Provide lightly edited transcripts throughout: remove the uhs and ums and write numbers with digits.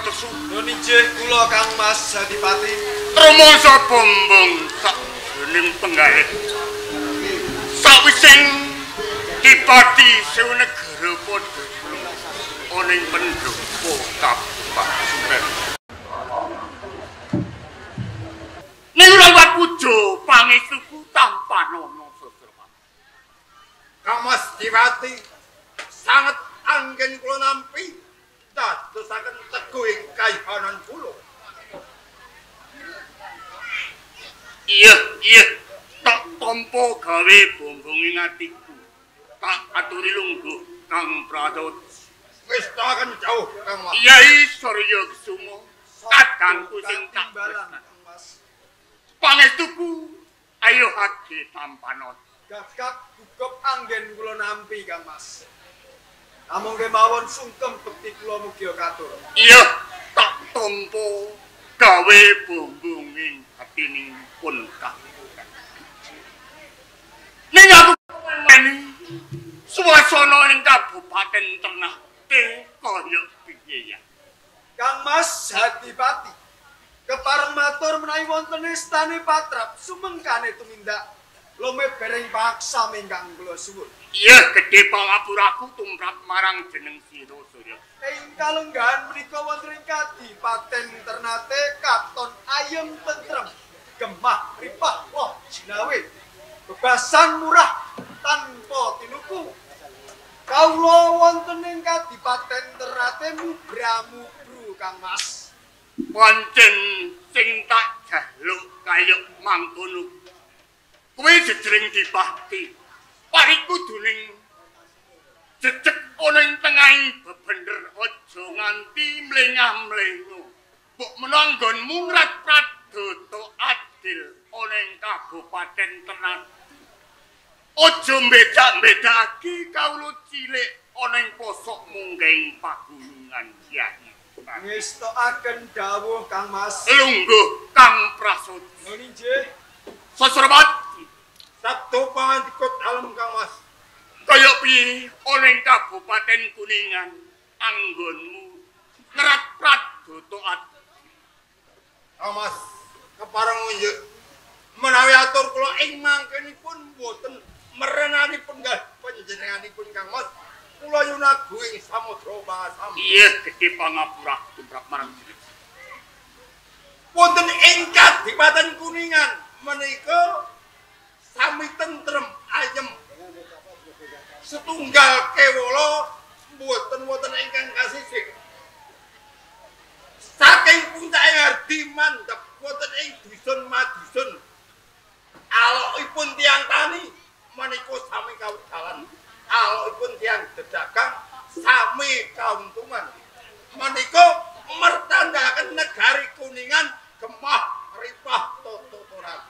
supados Nun inggih kula Kang Mas Adipati. rumangsa bombong sak jroning penggalih. Sawising Dipati Sewnegara padha ana ing pendopo Kabupaten. Ning rawat pujo pangestuku tanpa nono seserapan. Kang Mas Dipati sanget anggen kula nampi dadosaken teguh ing kaihanan kula. Iya, tak tampa gawe bombong ing atiku. Tak aturi lungguh Kang Pradojo. Wis taken jauh Kang Mas. Yai Surya Kusumo, kadangku sing tak tresnani. Kang Mas. Pangestuku ayo hake tanpa nono. Gagak gugup anggen kula nampi Kang Mas. Namung kemawon sungkem bekti kula mugi katur. Iya, tak tampa gawe bombong ing atining pun kabupaten. Ning aku meni suasana ning Kabupaten Ternate kaya piye ya? Kang Mas Adipati kepareng matur menawi wonten istane patrap sumengkane tumindak lumebereng paksa ingkang kula suwun. Iya, gedhe pangapuraku tumrap marang jeneng Sira Surya. Ing kalenggahan menika wonten ing Kadipaten Ternate katon ayem tentrem, gemah ripah woh jinawe, bebasan murah tanpa tinuku. Kawula wonten ing Kadipaten Ternate mubra-mubru Kang Mas. Pancen sing tak jaluk kaya mangkono. Kuwi jejering Dipati. Pariku duning jejeg ana ing tengahing bebender aja nganti mlengah-mlengo. Mbok menawa nggonmu ngrat-pradata adil ana ing Kabupaten Ternate. Aja mbeda-bedakake kawula cilik ana ing posok munggahing pagunungan Kyai. Ngestokaken dawuh Kang Mas. Lungguh Kang Prasojo. Nun inggih Sasrabati sabda pangandika dalem Kang Mas. kaya piye ana ing Kabupaten Kuningan anggonmu ngrat-pradata adil. Kang Mas, kepareng nggih menawi atur kula ing mangkenipun boten merenanipun panjenenganipun Kang Mas. Kula yunagu ing samudra Mahasam. Iya, gedhe pangapura tumrap marang jeneng. Wonten ing Kadipaten Kuningan menika sami tentrem ayem. Setunggal kewala mboten wonten ingkang kasisik. Saking puncake Hardi mandhap wonten ing dusun Madusun. Alokipun tiyang tani menika sami kawedalan. Alokipun tiyang dedagang sami kauntungan. Menika mertandhaken negari Kuningan gemah ripah totoran.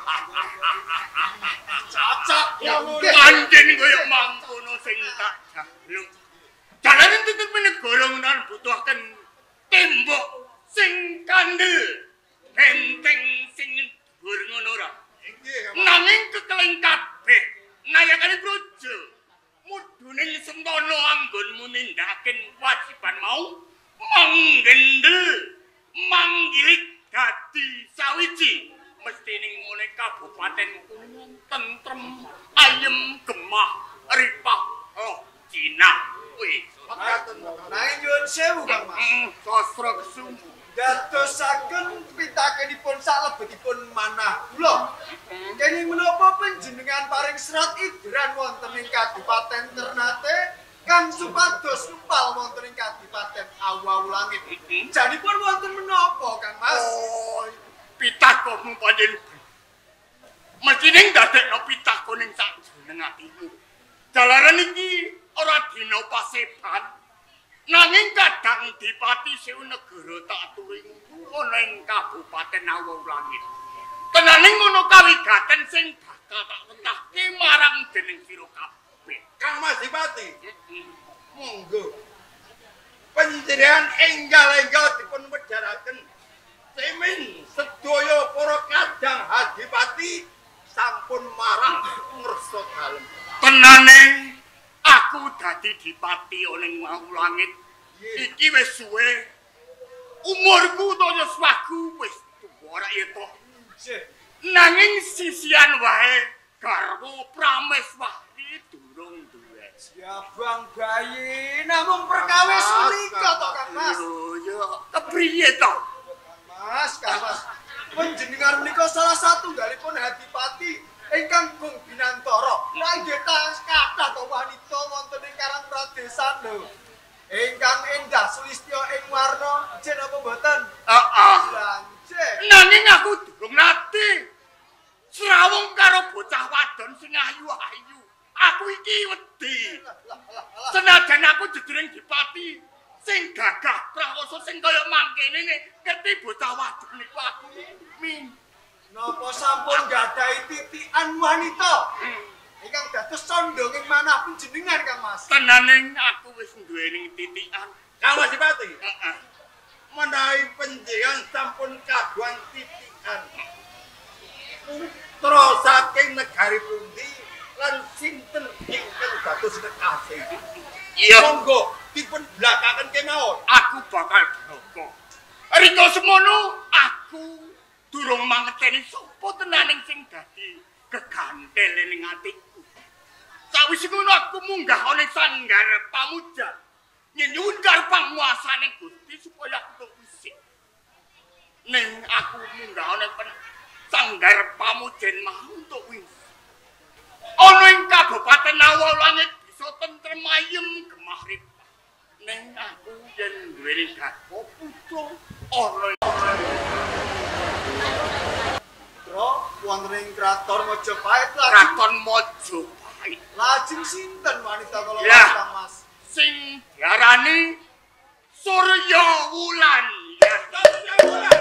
Cocok ya Pancen kaya mangkono sing tak jaluk. Dalane tutup negara menawi butuhaken tembok sing kandel, benteng sing dhuwur ngono ora. Nanging kekeleng kabeh nayakane projo. Muduning sentana anggonmu nindakaken kewajiban mau manggendel manggilik dadi sawiji mesti ning ngene Kabupaten Kuningan tentrem ayem gemah ripah Cina kuwi. Nanging nyuwun sewu Kang Mas. Sastra Kusumo Dadosaken pitakenipun salebetipun manah kula. Kenging menapa panjenengan paring serat idran wonten ing Kadipaten Ternate kang supados nupal wonten ing Kadipaten Awau Langit. Janipun wonten menapa Kang Mas? Oh, pitakonmu pancen mestine ndadekno pitakon ing sakjroning atimu. Jalaran iki ora dina paseban. Nanging kadang Dipati Sewnegara tak aturi ana ing Kabupaten Awau Langit. Tenaning ngono kawigaten sing bakal tak wentahke marang dening sira kabeh. Kang Mas Dipati. Monggo. Panjenengan enggal-enggal dipun wedharaken semin sedaya para kadang Adipati sampun marang ngersa dalem. Tenane aku dadi Dipati ana ing Awau Langit. Iki wis suwe Umurku to yuswaku wis tuwa ora ya to. Nanging sisian wae garwa Prameswari durung duwe. Ya Bang Bayi, namung perkawis menika to Kang Mas. Lho ya kepriye to? Kang Mas. Panjenengan menika salah satunggalipun Hadipati ingkang Gung Binantara. Lah nggih kathah to wanita wonten ing Karang Pradesan lho. Ingkang endah sulistya ing warna, jen apa mboten? Heeh. Lanjih. Nanging aku durung nate srawung karo bocah wadon sing ayu-ayu. Aku iki wedi. Senajan aku jedring dipati sing gagah prakoso sing kaya mangkene ngerti bocah wadon niku aku min. Napa sampun gadahi titikan wanita? Ingkang dados condong ing manah panjenengan Kang Mas. Tenaning aku wis duweni titikan. Kang Mas Dipati. Heeh. Menawi panjenengan sampun kagungan titikan. Terus saking negari pundi lan sinten ingkang dados kekasih. Iya. Monggo dipun blakaken kemawon. Aku bakal bloko. Rika semono aku durung mangerteni sapa tenaning sing dadi kegantel ning atiku. Sawise ngono aku munggah ana sanggar pamujan. Nyuwun karo panguasane Gusti supaya aku wisik. Ning aku munggah ana sanggar pamujan mau untuk wisik. Ana ing Kabupaten Awalangit bisa tentrem ayem gemah ripah. Ning aku yen duweni garwa putra ana Tro wonten ing Kraton Majapahit Kraton Majapahit. lajeng sinten wanita kala Ya. Kang Mas? Sing diarani Surya Wulan. Ya, Surya Wulan.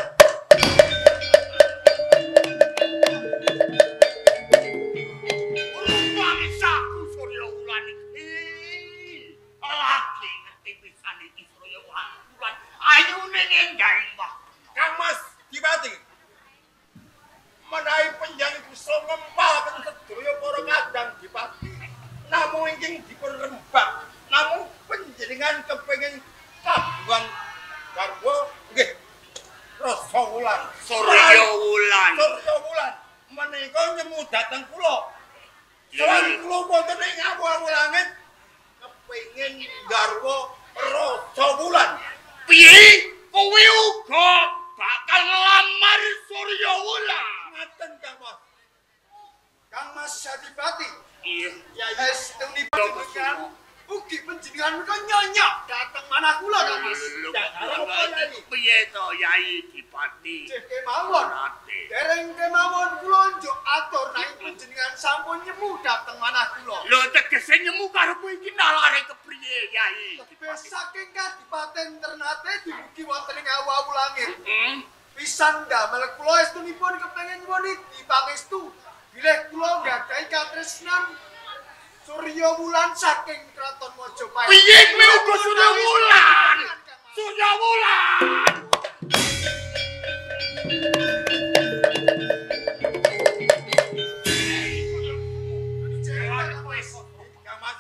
rupane saku Surya Wulan iki. Lagi ngerti pisan iki Surya Wulan. Ayune endah mbah. Kang Mas Dipati. Menawi panjenengan bisa ngempalaken sedaya para kadang Dipati. Namung ingkang dipun rembak. Namung panjenengan kepengin kagungan garwa nggih Rasa Wulan. Surya Wulan. Surya Wulan menika nyemu dhateng kula. Sawan kula wonten ing awu-awu langit kepengin garwa Rasa Wulan. Piye kowe uga bakal ngelamar Surya Wulan? Ngaten Kang Mas. Kang Mas Hadipati. Iya. Ya estunipun panjenengan ugi panjenengan menika nyonyok dhateng manah kula Kang Mas. Piye to Yai Dipati? Cek kemawon. Ate. Dereng kemawon kula njuk atur nanging panjenengan sampun nyemu dhateng manah kula. Lho tegese nyemu karo kowe iki nalare kepriye Yai? Tebih saking Kadipaten Ternate dumugi wonten ing awu-awu langit. Hmm? Pisan damel kula estunipun kepengin ngoniti pangestu bilih kula nggadahi katresnan Surya Wulan saking Kraton Majapahit. Piye kowe uga Surya Wulan? Surya Wulan. Kang Mas.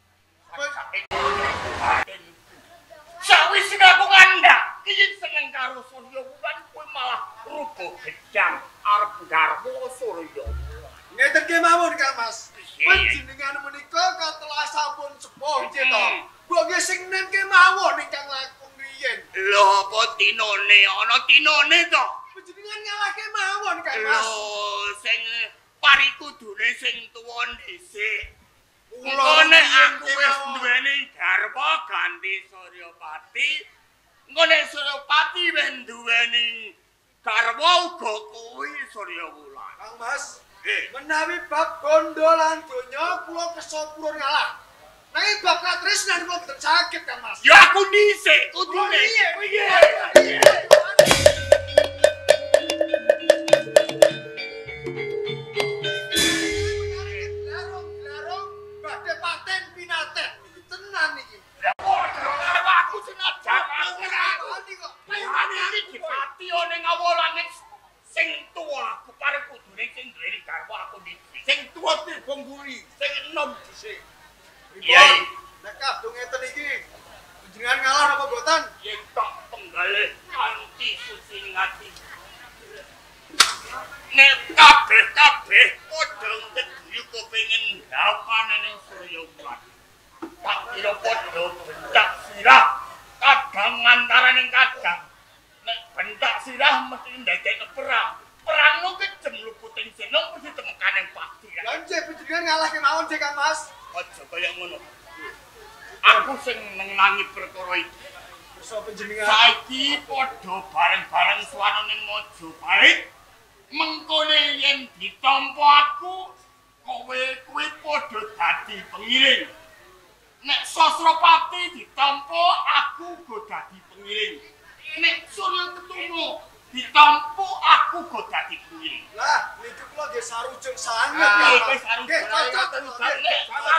Sawise aku ngandhak iki seneng karo Surya Wulan kowe malah rubuh gedang arep garwa Surya Wulan. Ngeten kemawon Kang Mas. Piye? Panjenengan menika katelah sampun sepuh nggih to. Mbok sing nen kemawon ingkang langkung riyin. Lho apa tinone ana tinone to? Panjenengan ngalah kemawon Kang Mas. Lho sing pari kudune sing tuwa dhisik. Kula Engko nek aku riyin wis kemawon. duweni garwa ganti Suryapati, engko nek Suryapati wis duweni garwa uga kuwi Surya Wulan. Kang Mas, Eh, menawi bab gondolan donya kula kersa purun ngalah. Nanging bab katresnan kula boten saged Kang Mas. ya aku dhisik kudune. Piye? Larung-larung badhe paten pinaten niki tenan niki. Aku sing ajar. Niki kok. Lan iki dipati ning awolangit sing tuwa aku pareng kudune sing duweni garwa aku dhisik. Sing tuwa tirbong guri, sing enom dhisik. Yai. Nek kadung ngeten iki Jenengan ngalah napa boten? Yen tok penggalih kanthi suci ngati. Nek kabeh padha ngeduyu kepengin gawane ning Surya Wulan. Tak kira padha bentak sirah kadang antaraning kadang. Nek bentak sirah mesti ndadekne perang. Perang ku kejem luputing seneng mesti temekaning pati. Lah nggih panjenengan ngalah kemawon Dik Kang Mas. Aja kaya ngono. Aku sing nenangi perkara iki. Kersa panjenengan. Saiki padha bareng-bareng suwana ning Majapahit. Mengkone yen ditampa aku, kowe kuwi padha dadi pengiring. Nek Sasrapati ditampa aku go dadi pengiring. Nek Surya Ketuma ditampa aku go dadi pengiring. Lah, niku kula nggih sarujuk sanget Ah, ya. wis sarujuk. Nggih, cocok. Nek